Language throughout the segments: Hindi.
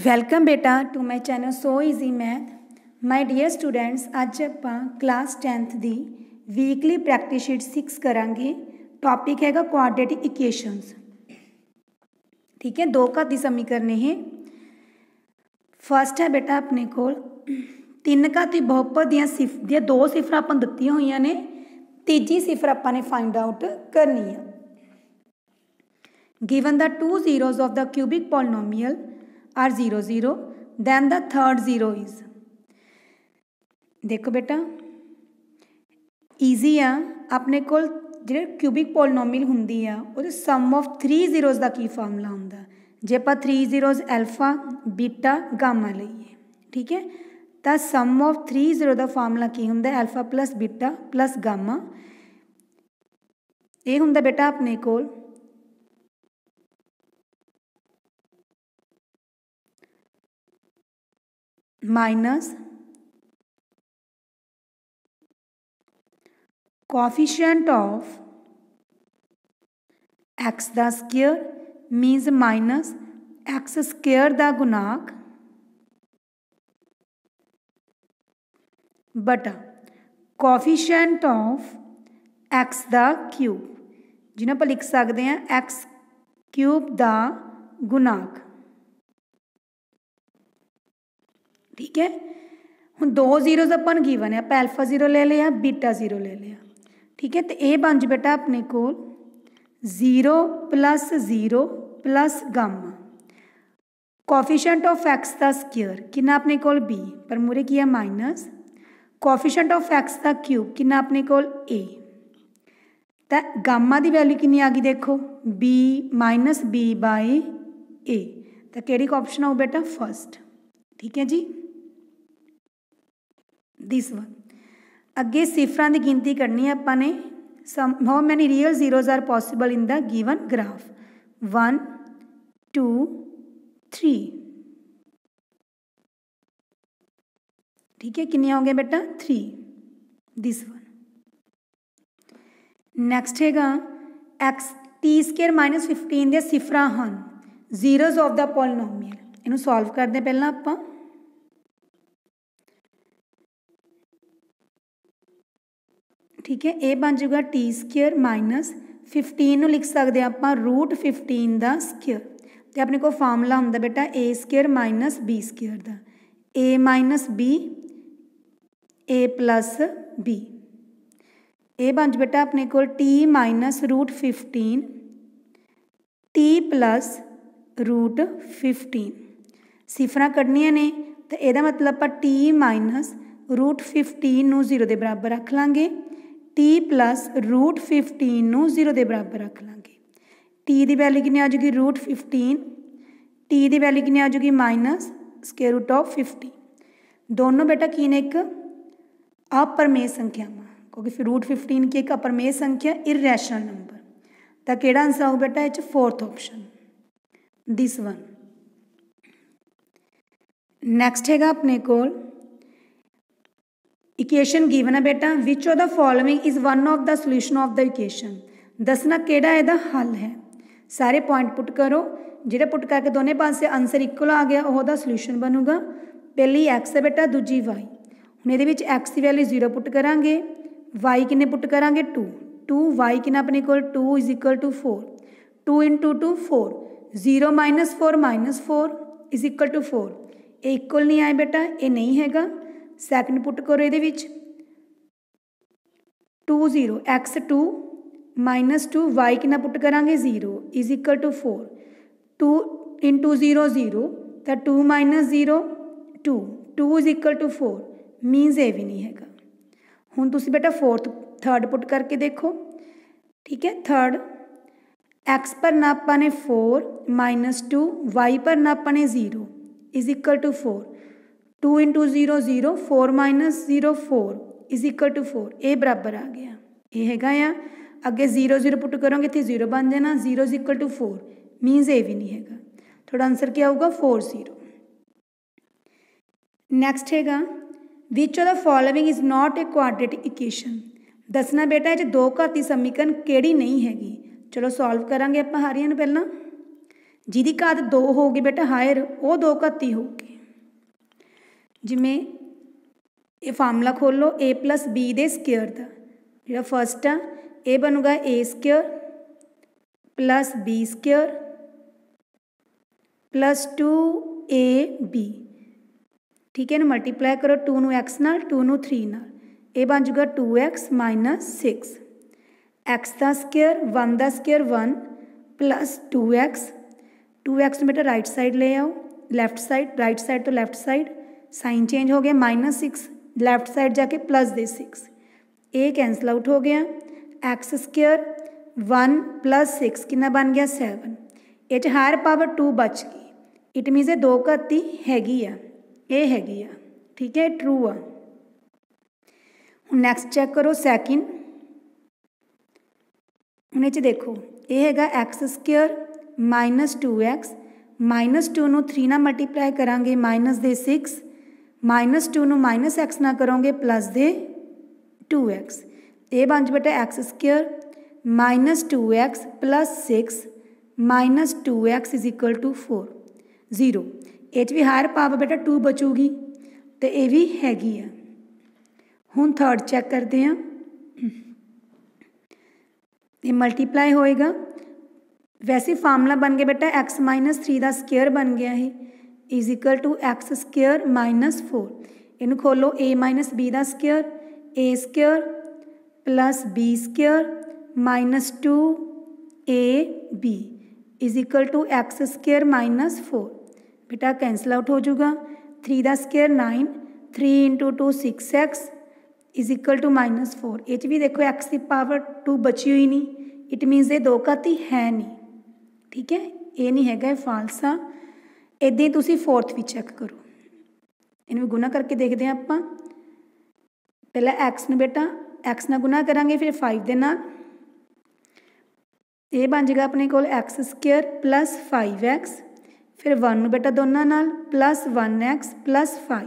वेलकम बेटा to my channel so easy math my dear students. अज आप क्लास 10th की वीकली प्रैक्टिस शीट 6 करांगे। टॉपिक हैगा क्वाड्रेटिक इक्वेशंस। ठीक है, दो घाती समीकरण है। फस्ट है बेटा अपने को तीन घाती बहुपद दियां दो सिफर आपां दित्तियां होईयां ने, तीजी सिफर आपां ने फाइंड आउट करनी है। Given the two zeros of the cubic polynomial are 0 0 then the third zero is। देखो बेटा ईजी आ, अपने को जो क्यूबिक पॉलिनोमियल होंगी आ वो सम ऑफ 3 जीरोज का की फार्मूला होंगे। जे आप 3 जीरोज अल्फा बीटा गामा लईए, ठीक है, तो सम ऑफ 3 जीरो का फार्मूला की होंगे alpha plus beta plus gamma. ये होंगे बेटा अपने को माइनस कोएफिशिएंट ऑफ एक्स दा square means minus x square दा गुणाक बटा कोएफिशिएंट ऑफ एक्स दा क्यूब, जिन्हें आप लिख सकते हैं एक्स क्यूब दा गुणाक। ठीक है, हुण दो जीरोज अपन गिवन है, आप अल्फा जीरो ले लिया बीटा जीरो ले लिया। ठीक है, तो ये बन जाए बेटा अपने को 0 plus gamma. Coefficient of x का स्क्वायर कितना अपने को b, पर मूरे की है माइनस कोएफिशिएंट ऑफ एक्स का क्यूब कितना अपने को a। तो गामा की वैल्यू कितनी आ गई देखो b minus b by a। तो केड़ी ऑप्शन आऊ बेटा फर्स्ट। ठीक है जी, दिस वन। अगे सिफर की गिनती करनी है अपने। Some how many real zeros are possible in the given graph 1 2 3। ठीक है, कितने हो गए बेटा 3, दिस वन। नैक्सट हैगा एक्स टी स्केयर माइनस 15 दे सिफर हैं जीरोज ऑफ द पॉलिनोमियल। इनू सॉल्व करते पहला आपां। ठीक है, ये बन जाएगा टी स्क्वेयर माइनस 15 लिख सकते हैं आप रूट 15 का स्क्वेयर। तो अपने को फार्मूला होंगे बेटा a square minus b square का, a minus b a plus b. ये बन जाए बेटा अपने को t minus root 15 t plus root 15। सिफर कढ़निया ने तो यदा मतलब आप टी माइनस रूट 15 नूं 0 के बराबर रख लाँगे, टी प्लस रूट 15 नूं 0 के बराबर रख लाँगे। टी की वैल्यू कितनी आ जाएगी रूट 15, टी की वैल्यू कितनी आ जाएगी माइनस स्क्वायर रूट ऑफ 15। दोनों बेटा की ने एक अपरमेय संख्या, क्योंकि फिर रूट 15 की एक अपरमेय संख्या इरैशनल नंबर। तो केड़ा आंसर आऊ बेटा ये fourth option, this one. Next हैगा अपने को इक्वेशन गिवन है बेटा which of the following is one of the solution of the equation. दसना केड़ा इहदा हल है। सारे पॉइंट पुट करो, जिहड़ा पुट करके दोनों पासे आंसर इक्वल आ गया वह सोल्यूशन बनूगा। पहली एक्स है बेटा, दूजी वाई। हुण इहदे विच एक्स की वैल्यू 0 पुट करांगे, वाई किन्ने पुट करांगे 2 वाई किन्ना अपने को 2 is equal to 4, 2 into 2 4, 0 minus 4 is equal to 4। ये इक्वल नहीं आए बेटा, ये नहीं हैगा। सैकेंड पुट करो ये 2 0 एक्स 2 माइनस 2 वाई कितना पुट करांगे 0 इज इक्वल टू 4, 2 इंटू 0 0 तो 2 minus 0 2 is equal to 4 means ये भी नहीं हैगा। हुण तुसीं बेटा थर्ड पुट करके देखो। ठीक है, थर्ड एक्स पर ना आपां ने 4 माइनस 2 वाई पर ना आपां ने 0 is equal to 4, 2 into 0 0 4 minus 0 4 is equal to 4। ये बराबर आ गया, ये हैगा आ। अगे 0 0 पुट करोगे तो 0 बन जाना, 0 इज इक्वल टू 4 मीनस ये भी नहीं हैगा। थोड़ा आंसर क्या होगा 4 0। नैक्सट हैगा which of the following is not a quadratic equation. दसना बेटा ये दो घाती समीकरण केड़ी नहीं हैगी। चलो सॉल्व करांगे आप हारियां नूं। पहला जिहदी घात 2 होगी बेटा हायर वो 2 घाती होगी। जिमें ये फार्मूला खोलो ए प्लस बी दे स्केयर का, जो फस्ट आ ये बनूगा a square plus b square plus 2ab, ठीक है ना। मल्टीप्लाई करो 2 नूं x नाल 2 नूं 3 नाल, ये बन जूगा 2x माइनस 6, x का स्केयर 1 का स्केयर 1 प्लस 2x, 2x बेटा राइट साइड ले आओ, लैफ्ट साइड राइट साइड तो लैफ्ट साइड, साइन चेंज हो गया माइनस 6, लैफ्ट साइड जाके प्लस दे 6, ए कैंसल आउट हो गया। एक्स स्केयर 1 प्लस 6 कितना बन गया 7, ये हायर पावर 2 बच गई, इट मीनस ये 2 घाती हैगी आ, ये हैगी आ, ठीक है ट्रू आ। हुण नैक्सट चैक करो सैकेंड, हुण ये देखो ये हैगा x square minus 2x, minus 2 नूं 3 नाल मल्टीप्लाई करांगे माइनस दे 6, माइनस 2 नूं माइनस x ना करोगे प्लस दे 2x, ये बन जाए बेटा x square minus 2x plus 6 minus 2x is equal to 4 0, ये भी हायर पावर बेटा 2 बचूगी तो ये भी हैगी आ। हुण थर्ड चैक करते हैं, ये मल्टीप्लाई होएगा, वैसे फार्मूला बन गया बेटा x माइनस 3 का स्केयर बन गया है is equal to x square minus 4, इनू खोलो a माइनस बी का square, a square plus b square minus 2ab is equal to x square minus 4, बेटा कैंसल आउट हो जाऊगा, 3 का square 9, 3 into 2 6x is equal to minus 4, ये भी देखो x की पावर 2 बची हुई नहीं, इट मीनस ये 2 घाती है नहीं, ठीक है ये नहीं हैगा फाल्स आ। इदां ही तुसीं फोर्थ भी चैक करो, इन्हें गुना करके देखते हैं आप, पहला एक्स नूं बेटा एक्स नाल गुना करांगे फिर 5 दे नाल, ये बन जाएगा अपने कोल एक्स स्केयर प्लस 5x, फिर 1 नूं बेटा दोनों नाल प्लस 1x प्लस 5,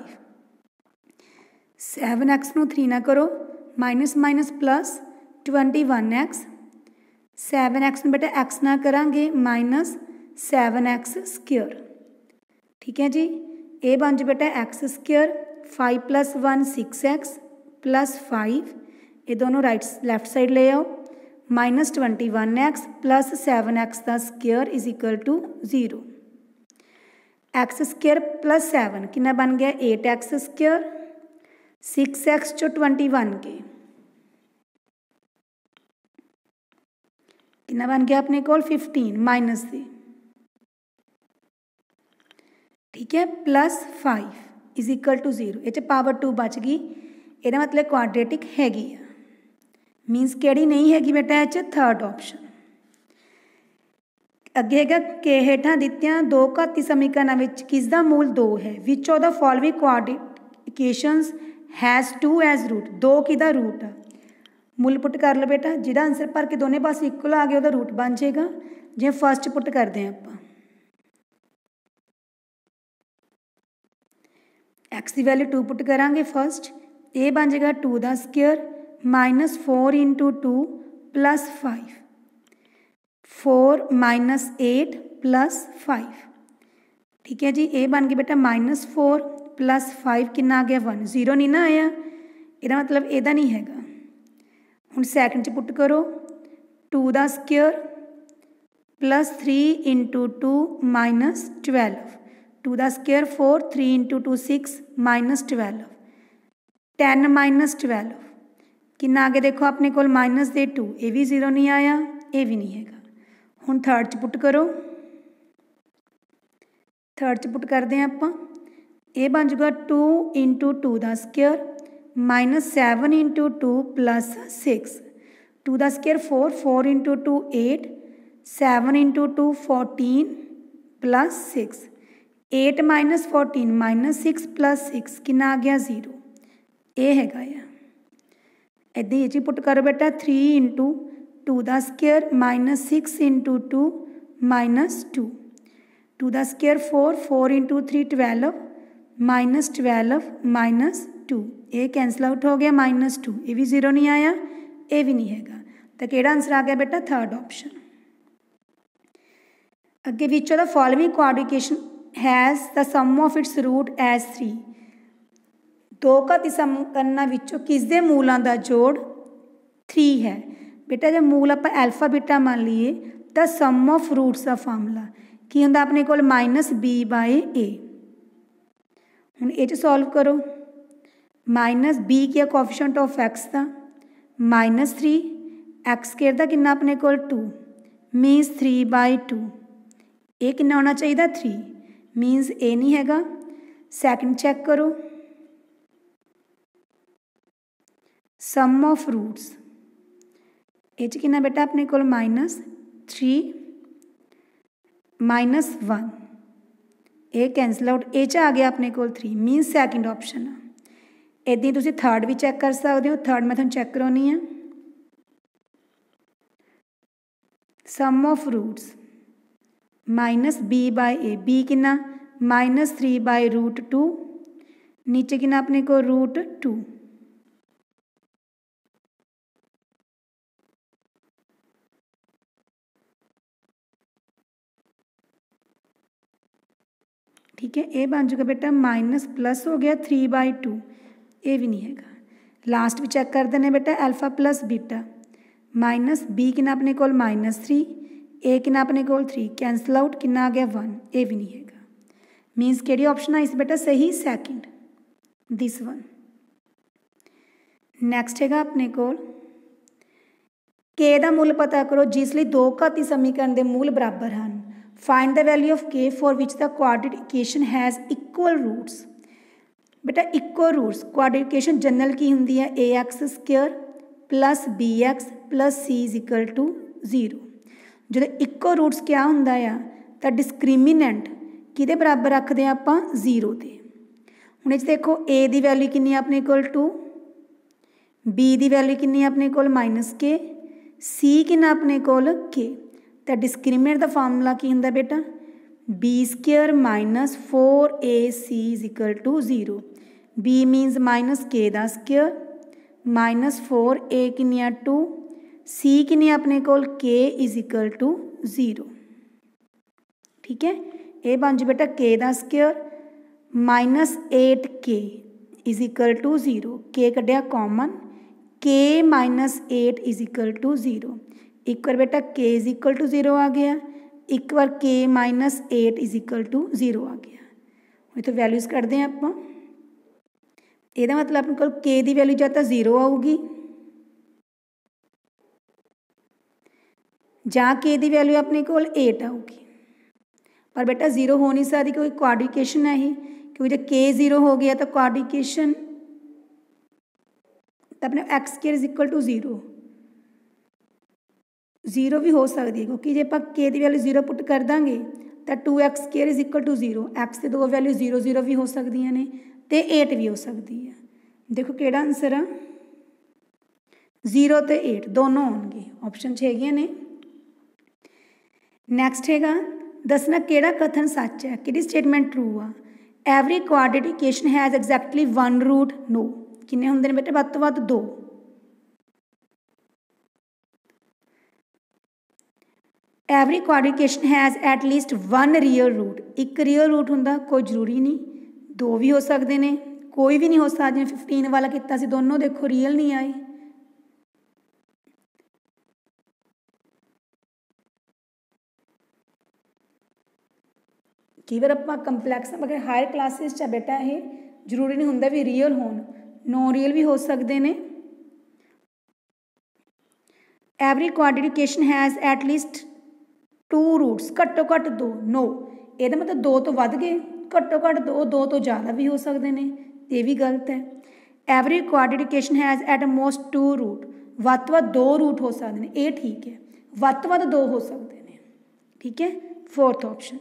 7x नूं 3 ना करो minus minus plus 21x, 7x नूं बेटा x ना करांगे माइनस 7x स्केयर, ठीक है जी। ये बन जाए बेटा x square 5 plus 1 6x plus 5, ये दोनों राइट लैफ्ट साइड ले आओ, माइनस 21x प्लस 7x का square is equal to 0, x square plus 7 कितना बन गया 8x स्केयर, 6x चो 21 के कितना बन गया अपने को 15 माइनस से, ठीक है प्लस 5 इज इक्वल टू 0, ये पावर 2 बच गई, ये मतलब क्वाड्रेटिक हैगी आ, मीनस केड़ी नहीं हैगी बेटा ये थर्ड ऑप्शन। अगे हैगा के हेठां दित्तियां 2 घाती समीकरणों में किसका मूल 2 है, which of the following quadratic equations has 2 as root, 2 किहदा रूट आ, मूल पुट कर लो बेटा, जिहदा आंसर भर के दोनों पास इक्वल आ गया वह रूट बन जाएगा। जे फस्ट पुट करते हैं आप एक्स की वैल्यू 2 पुट करांगे फस्ट, ये बन जाएगा 2 का square minus 4 into 2 plus 5, 4 minus 8 plus 5, ठीक है जी। ये बन गया बेटा माइनस 4 प्लस 5 कितना आ गया 1, 0 नहीं ना आया, यदा मतलब यदा नहीं हैगा। हुण सैकेंड च पुट करो 2 का स्केयर प्लस 3 इंटू 2 माइनस 12, 2 का स्केयर 4, 3 इंटू 2 6 माइनस 12, 10 माइनस 12 कितना आ गया देखो अपने को माइनस दे 2, ये भी 0 नहीं आया, ये भी नहीं हैगा। हुण थर्ड च पुट करो, थर्ड च पुट करते हैं आप, ये बन जाएगा 2 इंटू 2 का स्केयर माइनस 7 इंटू 2 प्लस 6, 2 का square 4, 4 into 2 8, 7 into 2 14 plus 6, 8 minus 14 minus 6 plus 6 कितना आ गया 0, ये हैगा या। इदां ही पुट करो बेटा 3 इंटू 2 का स्केयर माइनस 6 इंटू 2 माइनस 2, 2 का स्केयर 4, 4 इंटू 3 12 माइनस 12 माइनस 2, ये कैंसल आउट हो गया माइनस 2, ये भी 0 नहीं आया, ये भी नहीं हैगा, तो केड़ा आंसर आ गया बेटा थर्ड ऑप्शन। अगे which of the following quadratic equation has the sum of its root as 3। दो घाती समीकरणों विचों किसके मूलों का जोड़ 3 है। बेटा जब मूल आप एल्फा बीटा मान लीए तो सम ऑफ रूट्स का फार्मूला की होंदा अपने कोल -b/a। हुण ये सॉल्व करो। -b क्या कोएफिशिएंट ऑफ x का -3 x² का कितना अपने कोल 2 मीनस 3/2। ये कितना होना चाहिए 3 मीनस ए नहीं हैगा। सैकेंड चैक करो सम ऑफ रूट्स ये कितना बेटा अपने कोल -3 -1 ये कैंसल आउट ये आ गया अपने कोल 3 मीनस सैकेंड ऑप्शन। इदां ही तुसीं थर्ड भी चैक कर सकते हो। थर्ड मैं तुहानूं चैक कराउणी है सम ऑफ रूट्स -b/a b कितना -3/√2 नीचे कितना अपने को √2। ठीक है ये बन जाएगा बेटा माइनस प्लस हो गया 3/2 ये भी नहीं है। लास्ट भी चेक कर देने बेटा अल्फा प्लस बीटा -b कितना अपने को -3 ए कितना अपने को 3 कैंसल आउट कितना आ गया 1 ये भी नहीं है। मीनस कि ऑप्शन आई बेटा सही सैकेंड दिस वन। नैक्सट है अपने को के दा मूल पता करो जिसलिए दो घाती समीकरण के मूल बराबर हैं। Find the value of k for which the quadratic equation has equal roots. बेटा equal roots quadratic equation general की होंगी है ax² plus bx plus c = 0। जो इक्वल रूट्स क्या होंगे आ तो डिस्क्रिमिनेंट कि बराबर रखते हैं आप 0 के। हुण इस देखो a की वैल्यू कितनी अपने को 2 b की वैल्यू कितनी अपने को -k c कितना अपने को k। तो डिस्क्रिमिनेंट का फार्मूला की होंगे बेटा b² - 4ac = 0। b minus -k का स्क्वेयर -4a किनिया 2 c किनी अपने को k = 0। ठीक है ये बन जाए बेटा k का स्क्वेयर -8k = 0। k कढ़िया कॉमन k -8 = 0। एक बार बेटा k = 0 आ गया एक बार k -8 = 0 आ गया। ये तो वैल्यूज़ कढ़ते हैं आप यदा मतलब अपने को k की वैल्यू या तो 0 आऊगी ਜਾਂ k की वैल्यू अपने को 8 आऊगी। पर बेटा 0 हो नहीं सकती क्योंकि क्वाड्रेटिक इक्वेशन है ही क्योंकि जब k 0 हो गया तो क्वाड्रेटिक इक्वेशन तो अपने x² = 0 0 भी हो सकती है क्योंकि जो आप k की वैल्यू 0 पुट कर देंगे तो 2x² = 0 x की दो वैल्यू 0 0 भी हो सकती ने तो 8 भी हो सकती है। देखो केड़ा आंसर आ 0 तो 8 दोनों आउणगे ऑप्शन है ने। नैक्सट है दसना केड़ा कथन सच है कि स्टेटमेंट ट्रू आ। Every quadratic equation has exactly 1 root no किन्ने होंदे ने बेटा वध तो वध 2। Every quadratic equation has at least 1 real root एक रियल रूट होंदा कोई जरूरी नहीं 2 भी हो सकते हैं कोई भी नहीं हो सकता। जिवें 15 वाला किया सी दोनों देखो रियल नहीं आए। कई बार आप कंपलैक्स अगर हायर क्लासिस बेटा ये जरूरी नहीं होंदा भी रियल होन नॉन रियल भी हो सकते हैं। Every quadratic equation has at least 2 roots घट्टो घट्ट 2 नो ये मतलब 2 तो वध गए घट्टो घट्ट 2 तो ज़्यादा भी हो सकते हैं ये भी गलत है। Every quadratic equation has at most 2 root वध तो वध 2 रूट हो सकते हैं ये ठीक है वध तो वध 2 हो सकते हैं। ठीक है फोर्थ ऑप्शन।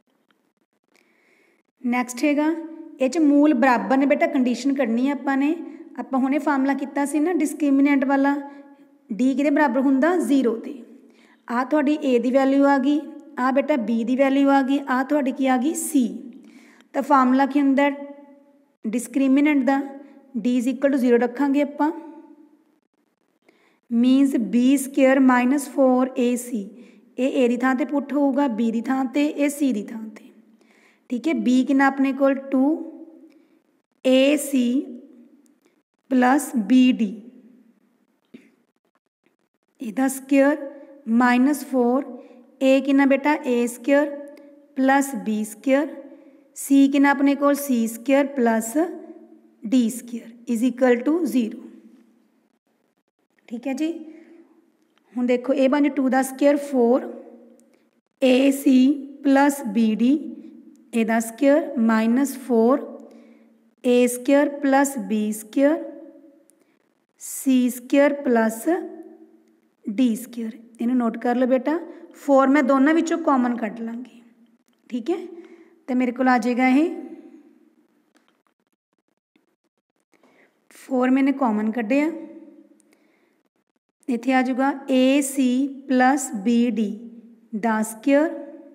नैक्सट है ये मूल बराबर ने बेटा कंडीशन कढ़नी है आपने आप हुणे फार्मूला किया सी ना डिस्क्रिमिनेंट वाला डी कि बराबर होंदा 0 ते आ थोड़ी ए की वैल्यू आ गई आ बेटा बी की वैल्यू आ गई आ थोड़ी की आ गई सी। तो फार्मूला की होंदा डिस्क्रिमिनेंट का डी = 0 रखांगे आप मीनस b² - 4ac ये ए की थां ते पुट होगा, बी की थां ते, ये सी की थां ते। ठीक है, बी कितना अपने कोल 2AC प्लस BD इहदा स्क्वेयर -4 ए कितना बेटा A square plus B square, c कितना अपने कोल C square plus D square is equal to 0। ठीक है जी, हुण देखो ये बन 2 का स्क्वेयर 4AC प्लस BD इहदा square -4A square plus B square C square plus D square. इन्हूं नोट कर लो बेटा, 4 मैं दोनों विचों कॉमन कढ़ लाँगी। ठीक है, तो मेरे को आ जाएगा ये 4 मैंने कॉमन कढ़िया, इत्थे आ जाऊगा AC प्लस BD दा स्क्वेयर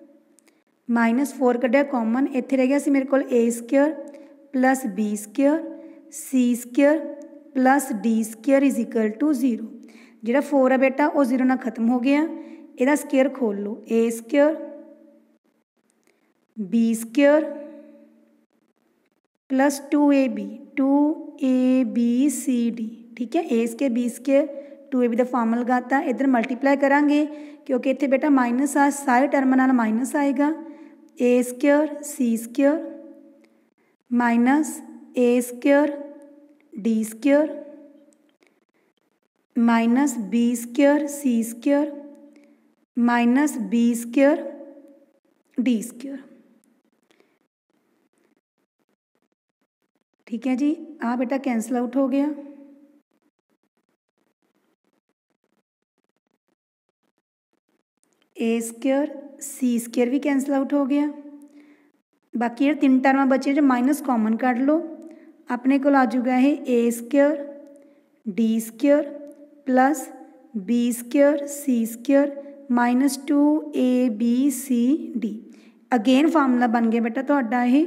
-4 कढ़िया कॉमन, इत्थे रह गया सी मेरे को A square plus B square C square plus D square is equal to 0। जिहड़ा 4 है बेटा वो 0 नाल खत्म हो गया, इहदा स्क्वेयर खोल लो A square B square plus 2ABCD। ठीक है, A square B square 2AB का फार्मूला लगाता, इधर मल्टीप्लाई करांगे क्योंकि इत्थे बेटा माइनस आ, सारे टर्म नाल माइनस आएगा। A square C square minus A square D square minus B square C square minus B square D square. ठीक है जी, आ बेटा कैंसल आउट हो गया। A स्क्वेयर C स्क्वेयर भी कैंसल आउट हो गया। बाकी ये 3 टर्म बचे जो माइनस कॉमन कढ़ लो, अपने को आ जाऊगा ये A square D square plus B square C square minus 2ABCD। Again formula बन गया बेटा तुहाडा ये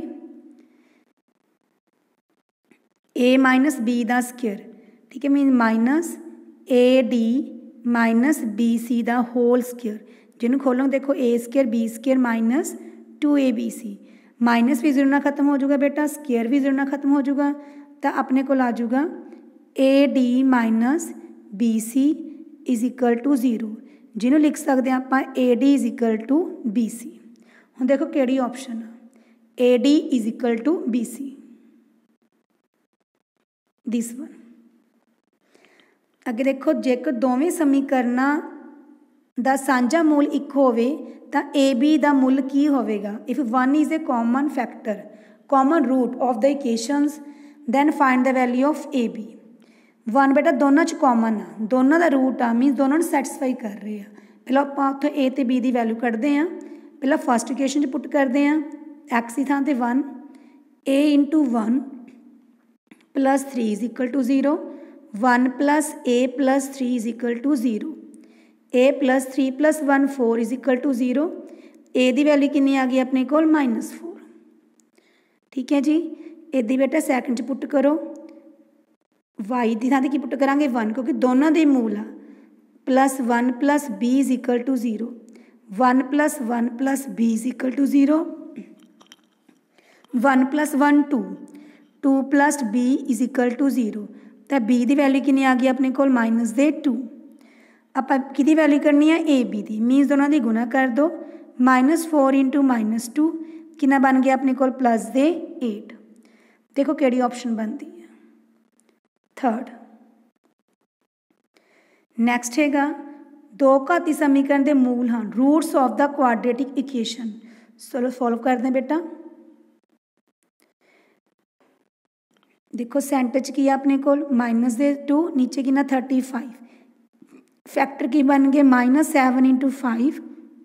A माइनस B दा स्क्वेयर। ठीक है, mean minus AD minus BC दा होल स्क्वेयर, जिन्होंने खोलो देखो A square B square minus 2ABC, minus भी 0 ना खत्म हो जाऊगा बेटा, स्क्वेयर भी 0 ना खत्म हो जाऊगा, तो अपने को आ जाऊगा AD minus BC is equal to 0, जिन्होंने लिख सकते हैं आप AD is equal to BC। हुण देखो किहड़ी ऑप्शन आ, AD is equal to BC, this one. अगे देखो जेकर दोवें समीकरणों दा सांझा मूल एक होवे तां AB दा मूल की होवेगा। If one is a common factor common root of the equations then find the value of AB। One बेटा दोनों च कॉमन आ, दोनों का रूट आ, मीनस दोनों सैटिस्फाई कर रहे हैं। पहले आप उत्थे A ते B की वैल्यू कढ़ते हैं, पहला फस्ट इक्वेशन च पुट करते हैं x की थां ते 1 A into 1 plus 3 is equal to 0, 1 plus A plus 3 is equal to 0, A plus 3 plus 1 4 is equal to 0। A की वैल्यू कितनी आ गई अपने को -4। ठीक है जी, इदी बेटा सैकेंड च पुट करो, y की थां ते की पुट करांगे 1 क्योंकि दोनों के मूल आ, plus 1 plus B is equal to 0, 1 plus B is equal to 0, 1 plus 1 2, 2 plus B is equal to 0, तो B की वैल्यू कितनी आ गई अपने को -2। आप कि वैल्यू करनी है AB की, मीनस दोनों की गुणा कर दो, -4 इंटू -2 कितना बन गया अपने को +8। देखो किहड़ी ऑप्शन बनती है, थर्ड। नैक्सट हैगा दो घाती समीकरण के मूल हैं roots of the quadratic equation. चलो सॉल्व करते हैं बेटा। देखो सेंटर च की है अपने को -2, नीचे कितना 35, फैक्टर की बन गए -7 इंटू 5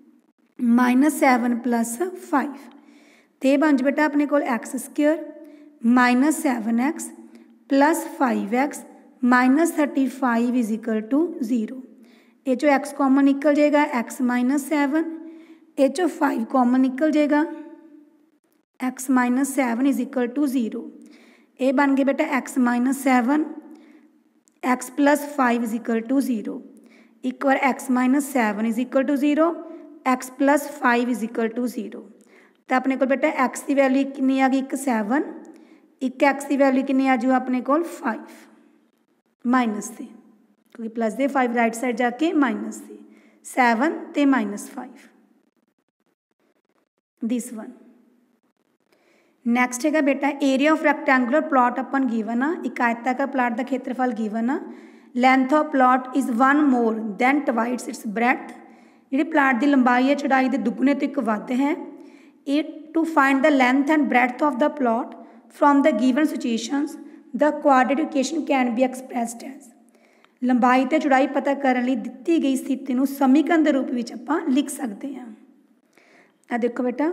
-7 प्लस 5, तो बन बेटा अपने को x square -7x plus 5x -35 is equal to 0। ये चो x कॉमन निकल जाएगा x -7, ये चो 5 कॉमन निकल जाएगा x -7 इज इक्वल टू 0। ये बन गए बेटा x -7 x plus 5 is equal to 0। एक बार x -7 is equal to 0, x plus 5 is equal to 0। तो अपने को बेटा एक्स की वैल्यू कितनी आ गई, एक 7, एक एक्स की वैल्यू कितनी आ जाऊ अपने को 5 माइनस से, क्योंकि प्लस दे 5 राइट साइड जाके माइनस से 7 ते माइनस 5 दिस वन। नैक्सट है बेटा एरिया ऑफ रैक्टेंगुलर प्लॉट अपन गिवन आ, एक आयताकार प्लॉट का क्षेत्रफल गिवन आ, length of plot is 1 more than twice its breadth, जी प्लॉट की लंबाई है चौड़ाई के दुगने तो एक वध है। ए to find the length and breadth of the plot from the given situations the quadratic equation can be expressed as, लंबाई तो चौड़ाई पता करने दी गई स्थिति को समीकरण के रूप में आप लिख सकते हैं। आ देखो बेटा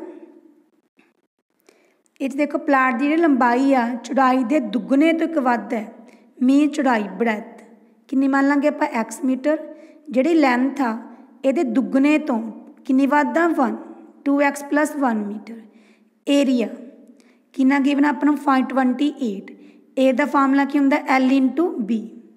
ये देखो प्लॉट की जी लंबाई आ चौड़ाई के दुगने तो एक वध है, मीन चौड़ाई ब्रैथ कितनी मान लाँगे आप एक्स मीटर, जी लेंथ आ ये दुगने तो कितनी वध आ 1 2x प्लस 1 मीटर। एरिया कितना गिवन अपना 528, ए का फार्मूला की होंगे L into B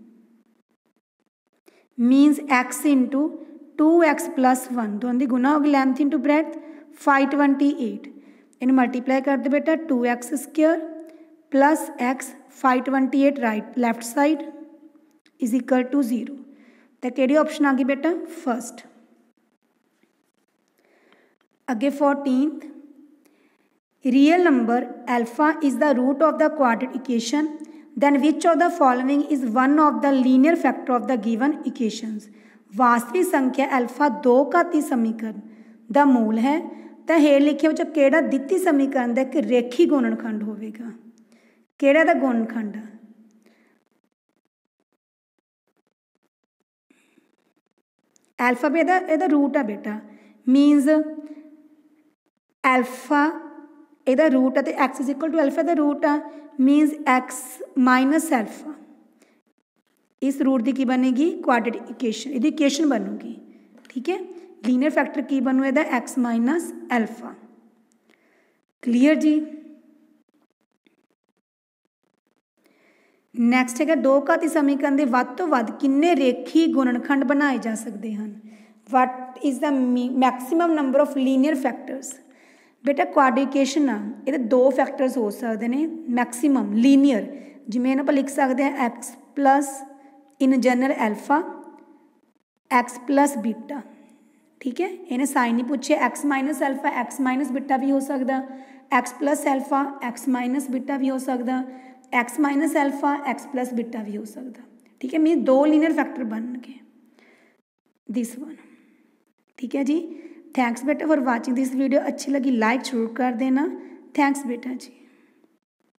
minus x into 2x plus 1 दोनों की गुना होगी लेंथ इंटू ब्रैथ 528, इन मल्टीप्लाई कर दे बेटा 2x square plus x 528 right left side is equal to 0। तो कि ऑप्शन आ गई बेटा फर्स्ट। अगे 14th real number alpha is the root of the quadratic equation then which of the following is one of the linear factor of the given equations. वास्तविक संख्या अल्फा 2 घाती समीकरण का मूल है, तो हेठ लिखे बच्चों केड़ा दिती समीकरण का एक रेखी गुणनखंड होगा, केड़ा दा गुणनखंड है अल्फा भी ਇਹਦਾ रूट है बेटा मीनस अल्फा ਇਹਦਾ रूट है तो x is equal to alpha का रूट आ मीनस एक्स माइनस अल्फा, इस रूट की की बनेगी क्वाड्रेटिक इक्वेशन, ये इक्वेशन बनूगी। ठीक है लीनियर फैक्टर की बनू ਇਹਦਾ एक्स माइनस अल्फा। क्लीयर जी। नैक्सट है 2 घाती समीकरण के वध तो वध किन्ने रेखी गुणनखंड बनाए जा सकते हैं, what is the maximum number of linear factors. बेटा क्वाड्रिकेशन आ ये 2 फैक्टर्स हो सकते हैं मैक्सीमम लीनियर, जिमें आप लिख सकते हैं x plus in general alpha x plus beta. ठीक है इन्हें साइन नहीं पूछे, x minus alpha x minus beta भी हो सकता, x plus alpha x minus beta भी हो सकता, x minus alpha x plus beta भी हो सकता। ठीक है मीन 2 लीनियर फैक्टर बन गए दिस वन। ठीक है जी। थैंक्स बेटा फॉर वाचिंग दिस वीडियो, अच्छी लगी लाइक जरूर कर देना। थैंक्स बेटा जी।